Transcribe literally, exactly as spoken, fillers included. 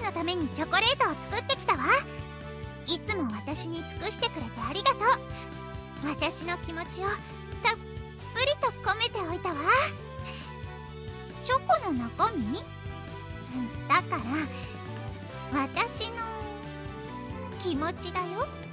のためにチョコレートを作ってきたわ。いつも私に尽くしてくれてありがとう。私の気持ちをたっぷりと込めておいたわ。チョコの中身？だから私の気持ちだよ。